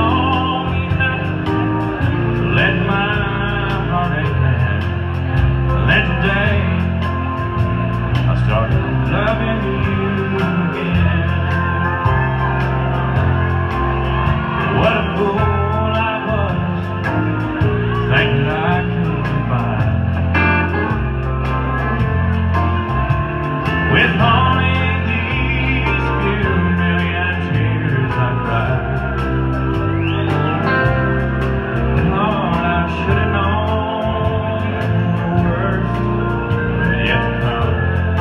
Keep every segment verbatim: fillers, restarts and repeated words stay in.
long enough to let my heartache land. And then today I started loving you again. What a fool I was, thinking I could get by with only these few million tears I cried. Lord, I should have known the worst was yet to come,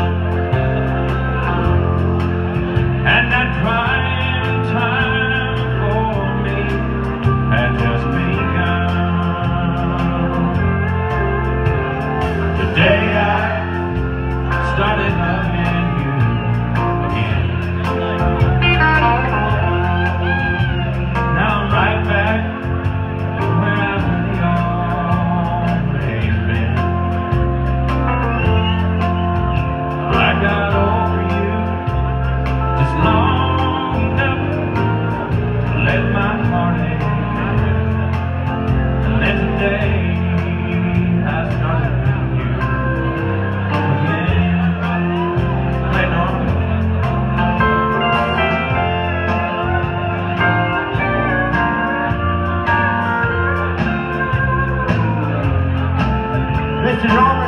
and that trying time for me had just begun. Today I started loving you again. Now I'm right back where I've really always been. I got over you just long enough to let my heartache end. And then today I started loving you again. Playing on. This is all